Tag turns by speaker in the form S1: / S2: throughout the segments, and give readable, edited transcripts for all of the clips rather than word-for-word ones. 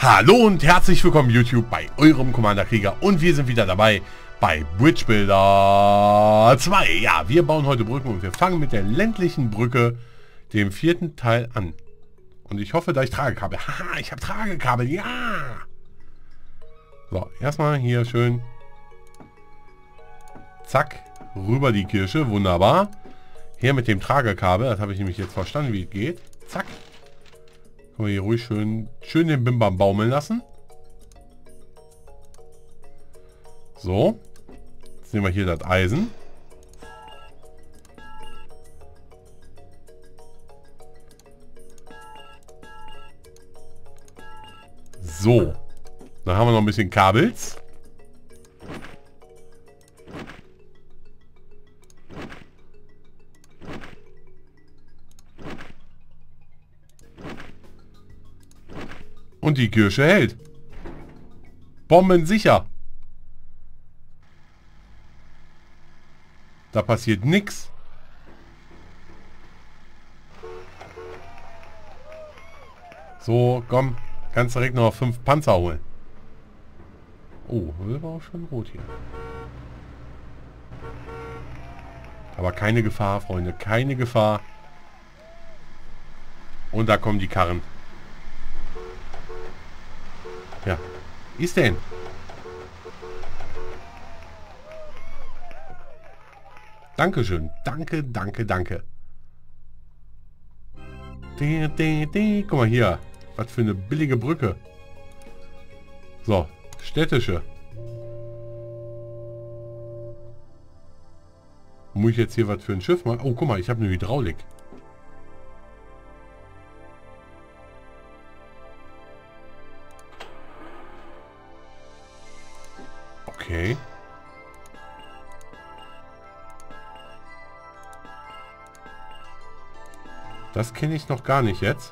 S1: Hallo und herzlich willkommen YouTube bei eurem Commander Krieger und wir sind wieder dabei bei Bridge Builder 2. Ja, wir bauen heute Brücken und wir fangen mit der ländlichen Brücke, dem 4. Teil an. Und ich hoffe, da ich Tragekabel. Haha, ich habe Tragekabel, ja! So, erstmal hier schön. Zack, rüber die Kirsche, wunderbar. Hier mit dem Tragekabel, das habe ich nämlich jetzt verstanden, wie es geht. Zack. Können wir hier ruhig schön den Bimbam baumeln lassen. So. Jetzt nehmen wir hier das Eisen. So. Dann haben wir noch ein bisschen Kabels. Und die Kirsche hält. Bombensicher. Da passiert nichts. So, komm. Kannst direkt noch 5 Panzer holen. Oh, das war auch schon rot hier. Aber keine Gefahr, Freunde. Keine Gefahr. Und da kommen die Karren. Ja. Ist denn? Dankeschön. Danke, danke, danke. Guck mal hier. Was für eine billige Brücke. So. Städtische. Muss ich jetzt hier was für ein Schiff machen? Oh, guck mal. Ich habe eine Hydraulik. Okay. Das kenne ich noch gar nicht jetzt.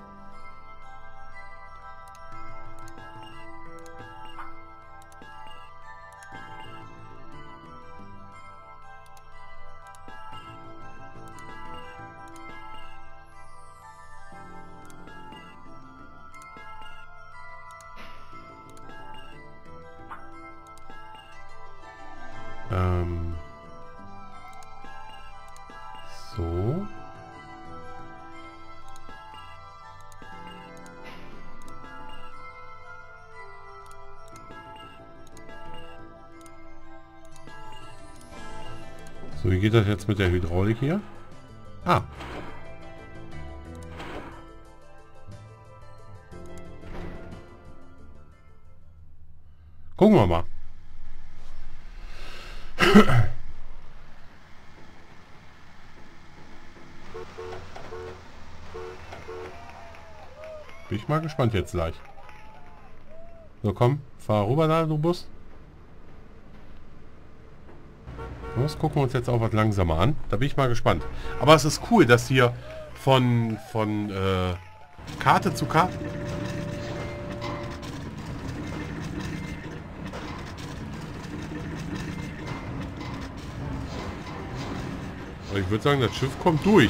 S1: So. So, wie geht das jetzt mit der Hydraulik hier? Ah. Gucken wir mal. Bin ich mal gespannt jetzt gleich. So, komm, fahr rüber da, du Bus. Das gucken wir uns jetzt auch was langsamer an. Da bin ich mal gespannt. Aber es ist cool, dass hier von Karte zu Karte... Aber ich würde sagen, das Schiff kommt durch.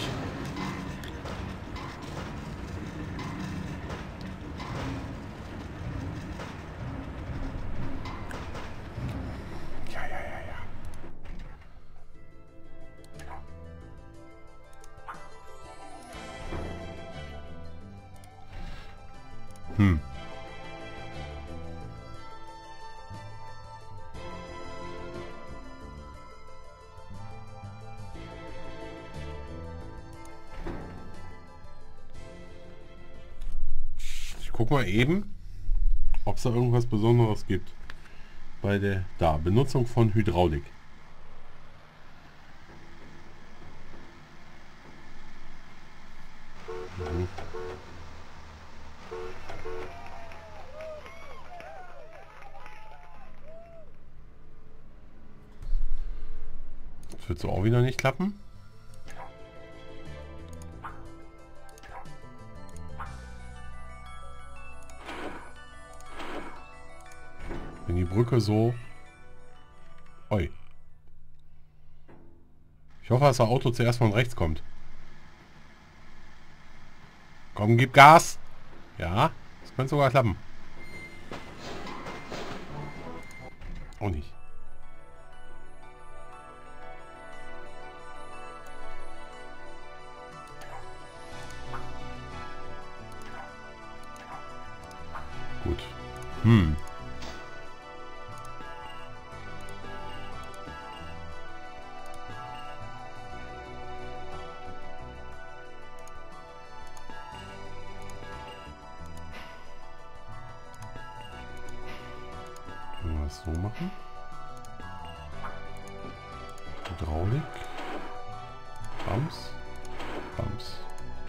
S1: Ich guck mal eben, ob es da irgendwas Besonderes gibt. Bei der Benutzung von Hydraulik. Das wird so auch wieder nicht klappen. Wenn die Brücke so... Oi. Ich hoffe, dass das Auto zuerst von rechts kommt. Komm, gib Gas. Ja, das könnte sogar klappen. Auch nicht. Gut. Können wir das so machen? Hydraulik. Bums. Bums.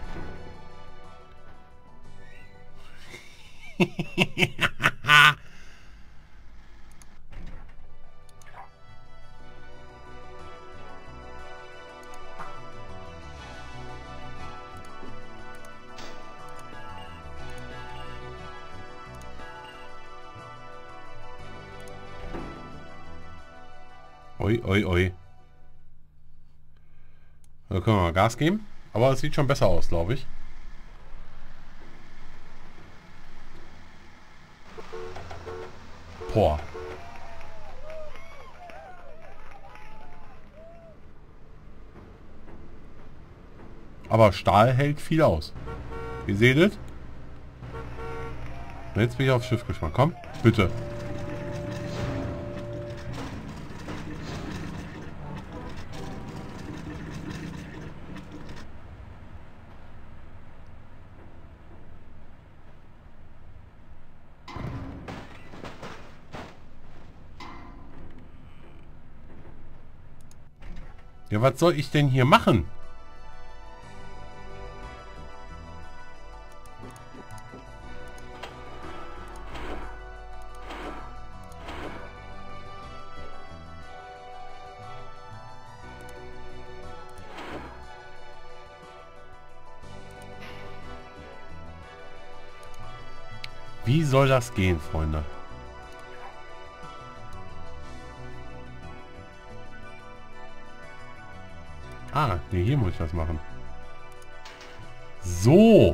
S1: Oi, oi, oi. Da können wir mal Gas geben. Aber es sieht schon besser aus, glaube ich. Boah. Aber Stahl hält viel aus. Ihr seht es? Jetzt bin ich aufs Schiff gespannt. Komm, bitte. Ja, was soll ich denn hier machen? Wie soll das gehen, Freunde? Ah, nee, hier muss ich das machen. So.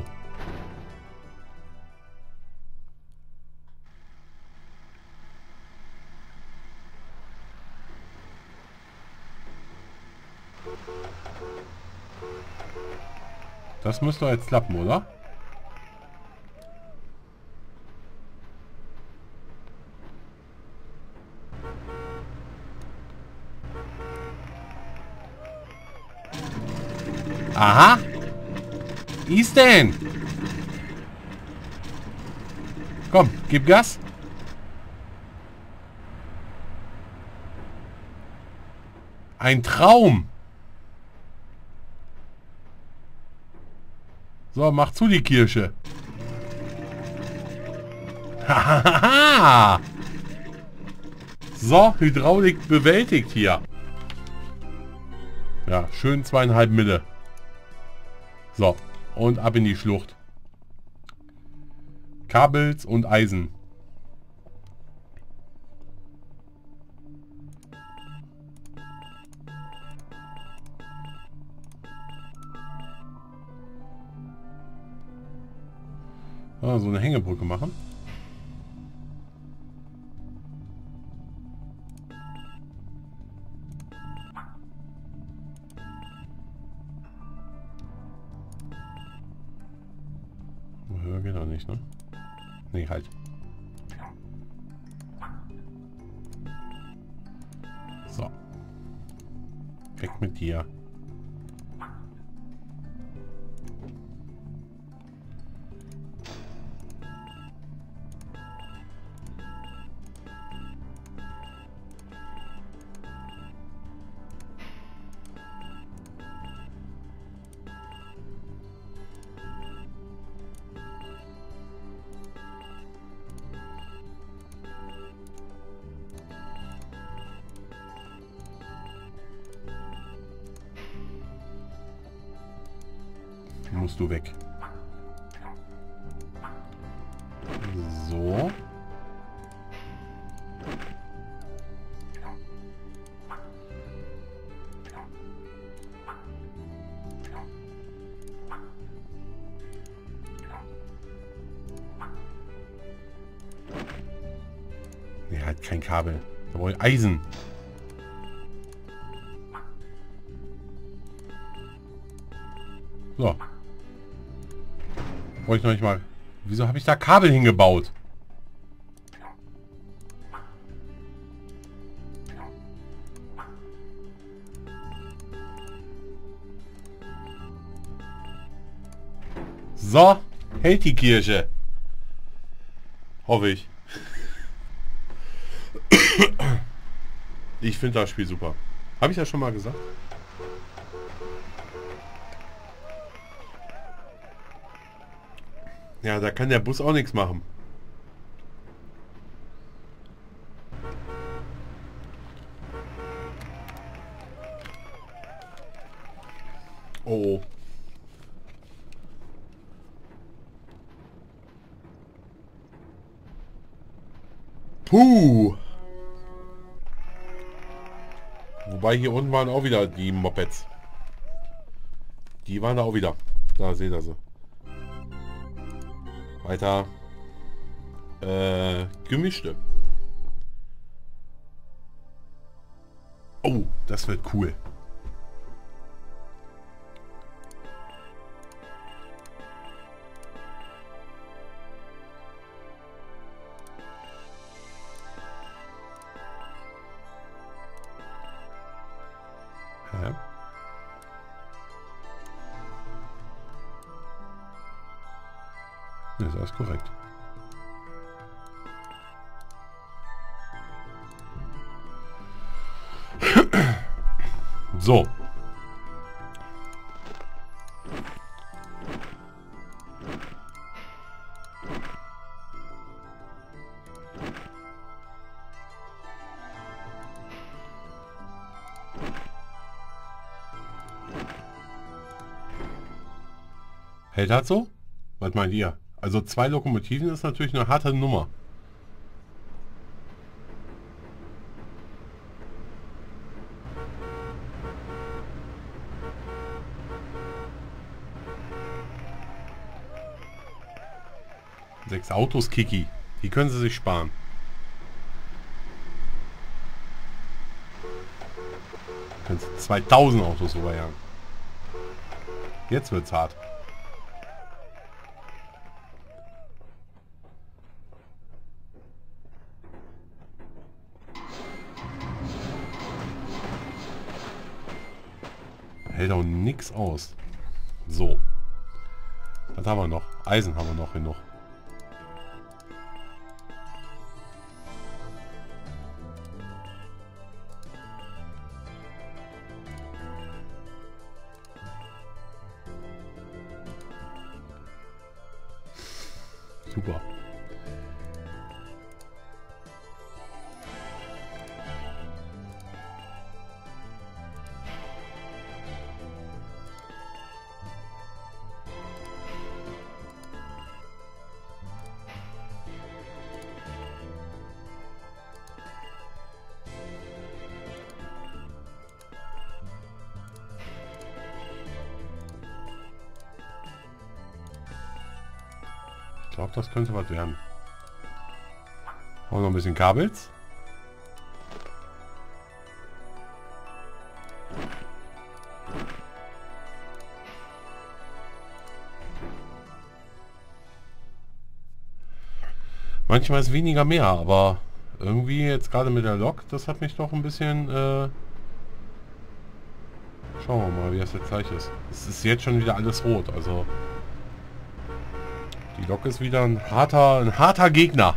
S1: Das müsste jetzt klappen, oder? Aha. Ist denn? Komm, gib Gas. Ein Traum. So, mach zu die Kirsche. Hahaha. So, Hydraulik bewältigt hier. Ja, schön 2,5 Mille. So, und ab in die Schlucht. Kabels und Eisen. Ah, so eine Hängebrücke machen. Höher geht auch nicht, ne? Nee, halt. So. Weg mit dir. Musst du weg. So. Nee, halt kein Kabel. Da brauche ich Eisen. So. Brauche ich noch nicht mal. Wieso habe ich da Kabel hingebaut? So, hält die Kirche. Hoffe ich. Ich finde das Spiel super. Habe ich ja schon mal gesagt. Ja, da kann der Bus auch nichts machen. Oh. Puh. Wobei hier unten waren auch wieder die Mopeds. Die waren da auch wieder. Da seht ihr sie. Weiter. Gemischte. Oh, das wird cool. Hä? Das ist alles korrekt. So. Hält das so? Was meint ihr? Also 2 Lokomotiven ist natürlich eine harte Nummer. Sechs Autos, Kiki. Die können sie sich sparen. Können sie 2000 Autos überjagen. Jetzt wird's hart. Hält auch nix aus. So. Was haben wir noch? Eisen haben wir noch genug. Super. Ich glaube, das könnte was werden. Haben wir noch ein bisschen Kabels. Manchmal ist weniger mehr, aber irgendwie jetzt gerade mit der Lok, das hat mich doch ein bisschen... Schauen wir mal, wie das jetzt gleich ist. Es ist jetzt schon wieder alles rot, also... Die Lok ist wieder ein harter Gegner.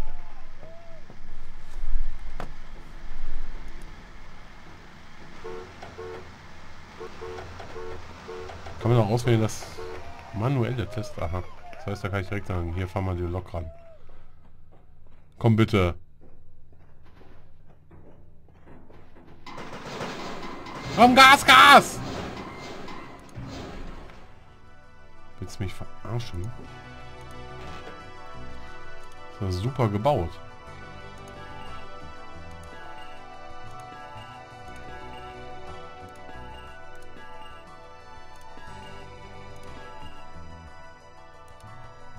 S1: Kann man auch auswählen, das manuelle Test. Aha. Das heißt, da kann ich direkt sagen, hier fahren wir die Lok ran. Komm bitte. Komm, Gas! Willst du mich verarschen? Das ist super gebaut.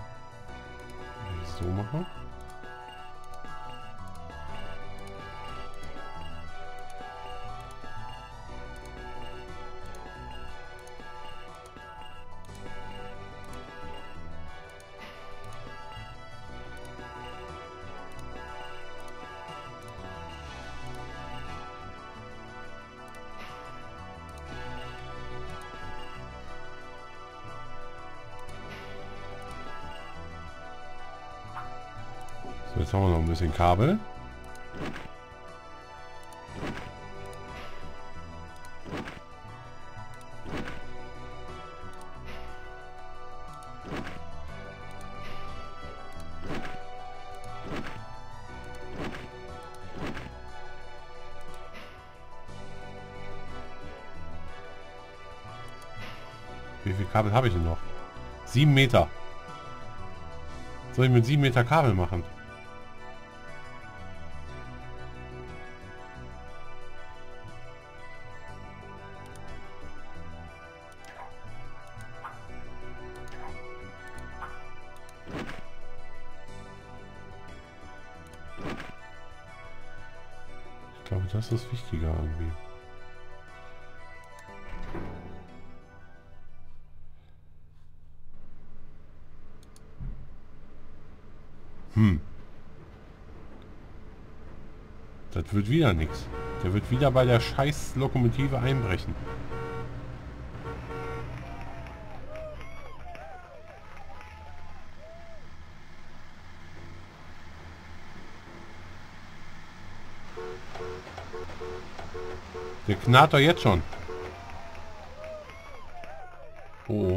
S1: Wenn ich so mache. So, jetzt haben wir noch ein bisschen Kabel. Wie viel Kabel habe ich denn noch? 7 Meter. Soll ich mit 7 Meter Kabel machen? Ich glaube, das ist wichtiger irgendwie. Das wird wieder nichts. Der wird wieder bei der scheiß Lokomotive einbrechen. Der knarrt doch jetzt schon. Oh.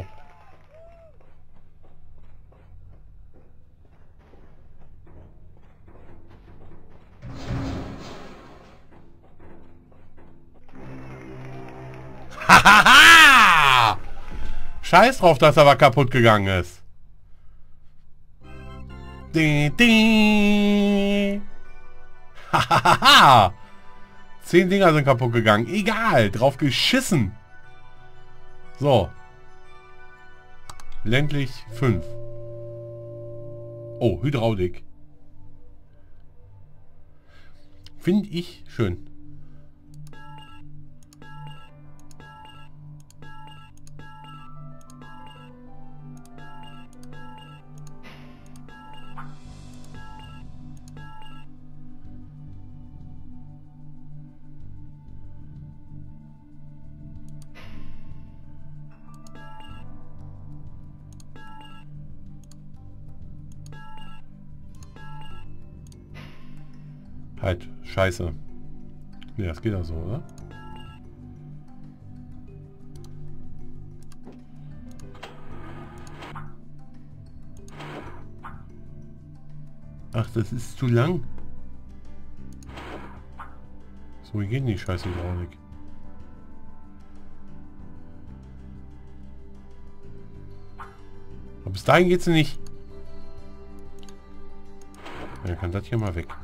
S1: Hahaha! Scheiß drauf, dass er aber kaputt gegangen ist. Hahaha! 10 Dinger sind kaputt gegangen. Egal, drauf geschissen. So. Ländlich 5. Oh, Hydraulik. Finde ich schön. Halt, scheiße. Ne, das geht ja so, oder? Ach, das ist zu lang. So, wie geht denn die scheiße Hydraulik? Aber bis dahin geht's nicht. Dann kann das hier mal weg.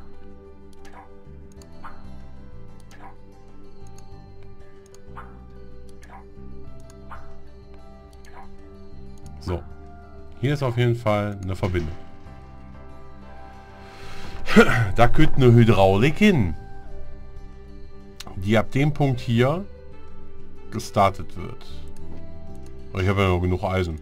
S1: So. Hier ist auf jeden Fall eine Verbindung. Da könnte eine Hydraulik hin, die ab dem Punkt hier gestartet wird. Ich habe ja noch genug Eisen.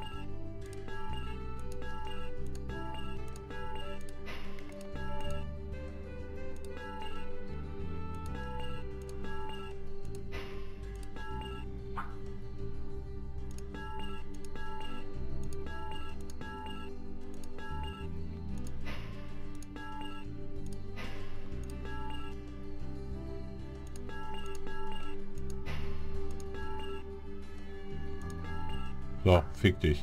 S1: So, fick dich.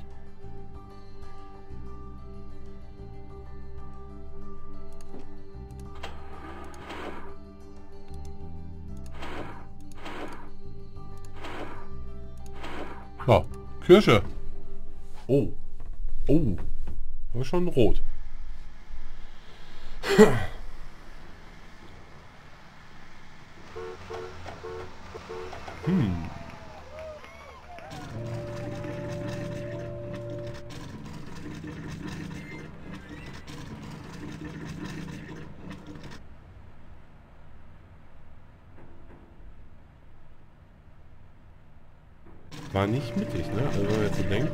S1: So, Kirsche. Oh. Oh. Aber schon rot. War nicht mittig, ne? Also wenn man jetzt so denkt.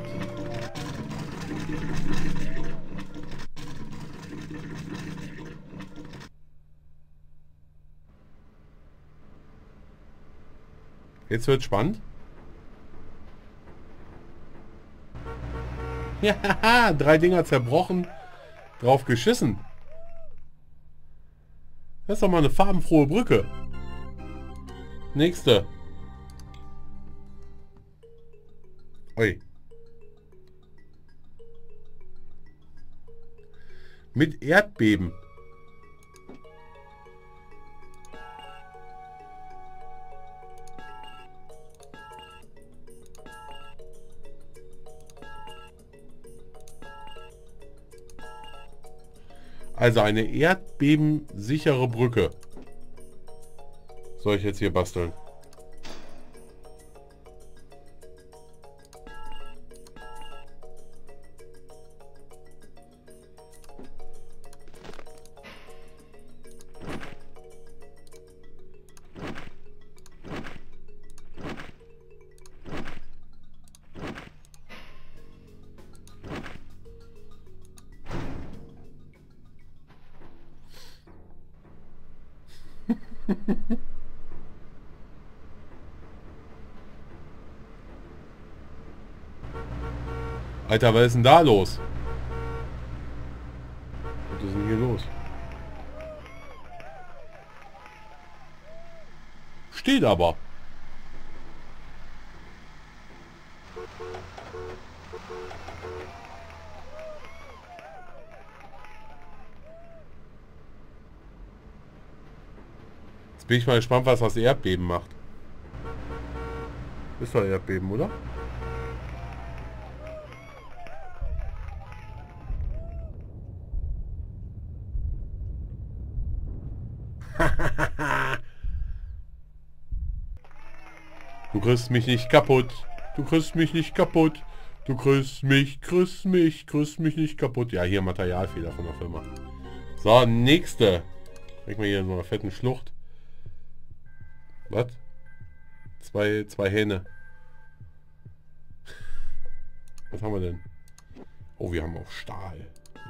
S1: Jetzt wird spannend. Ja, 3 Dinger zerbrochen, drauf geschissen. Das ist doch mal eine farbenfrohe Brücke. Nächste. Ui. Mit Erdbeben. Also eine erdbebensichere Brücke. Soll ich jetzt hier basteln? Alter, was ist denn da los? Was ist denn hier los? Steht aber. Jetzt bin ich mal gespannt, was das Erdbeben macht. Ist doch Erdbeben, oder? Du kriegst mich nicht kaputt. Du kriegst mich nicht kaputt. Du kriegst mich nicht kaputt. Ja, hier Materialfehler von der Firma. So, nächste. Krieg mal hier in so einer fetten Schlucht. Was? Zwei Hähne. Was haben wir denn? Oh, wir haben auch Stahl.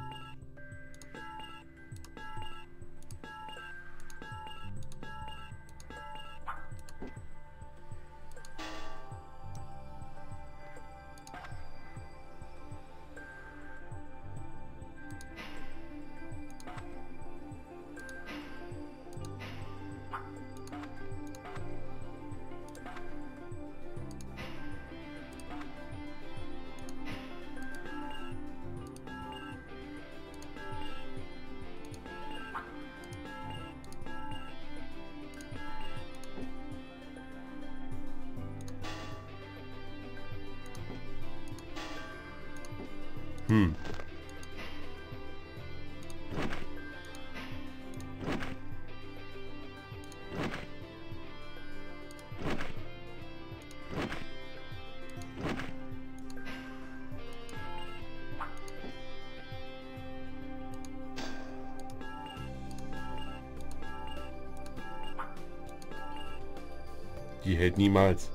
S1: Die hält niemals.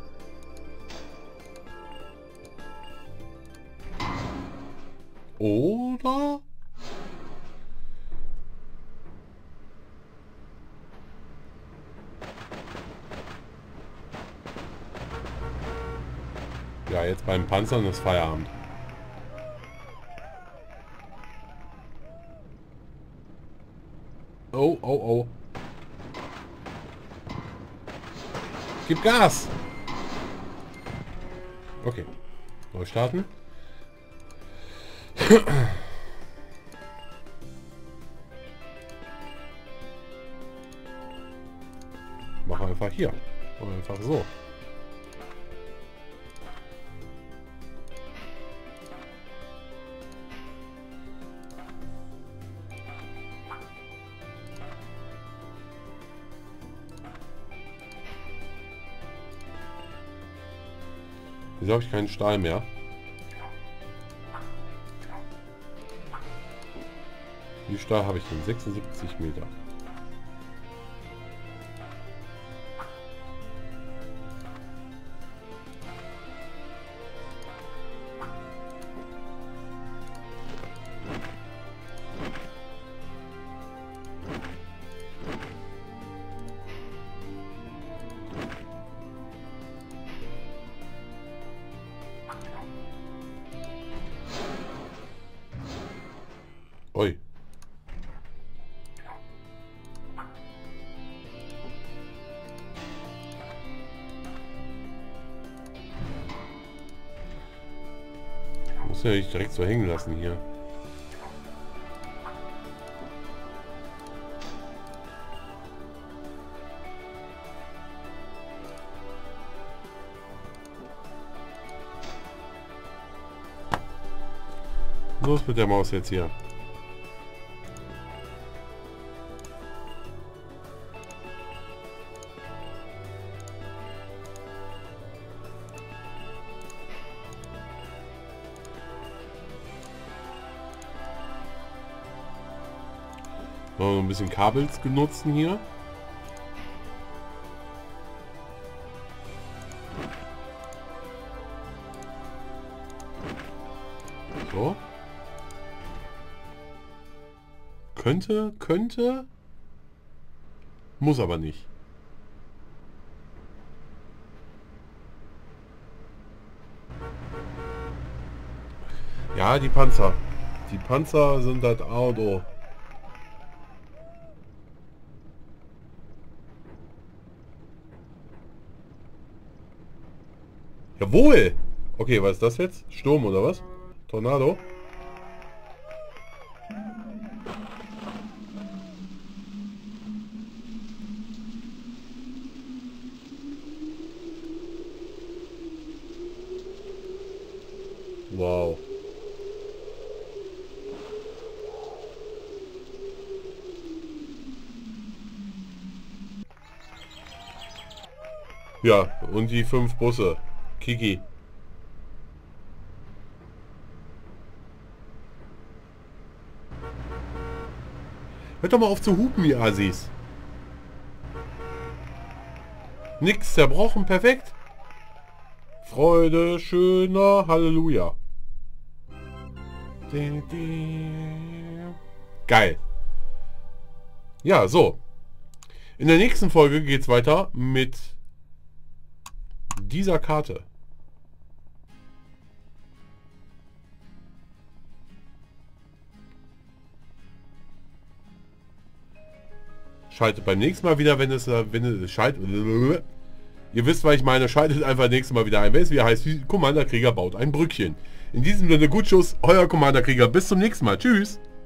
S1: Oder? Ja, jetzt beim Panzern ist Feierabend. Oh, oh, oh. Gib Gas! Okay. Neu starten. Mach einfach hier. Mach einfach so. Wieso habe ich keinen Stahl mehr? Wie viel Stahl habe ich denn? 76 Meter. Ui. Muss ja nicht direkt so hängen lassen hier. Los mit der Maus jetzt hier. Noch ein bisschen Kabels genutzen hier. So. Könnte. Muss aber nicht. Ja, die Panzer. Die Panzer sind das A und O. Jawohl! Okay, was ist das jetzt? Sturm oder was? Tornado? Wow. Ja, und die 5 Busse. Kiki. Hört doch mal auf zu hupen, ihr Assis. Nix zerbrochen, perfekt. Freude, schöner Halleluja. Geil. Ja, so. In der nächsten Folge geht's weiter mit dieser Karte. Schaltet beim nächsten Mal wieder, wenn es schaltet. Ihr wisst, was ich meine. Schaltet einfach nächstes Mal wieder ein. Wenn es wieder heißt, Commander Krieger baut ein Brückchen. In diesem Sinne, gut Schuss, euer Commander Krieger. Bis zum nächsten Mal. Tschüss.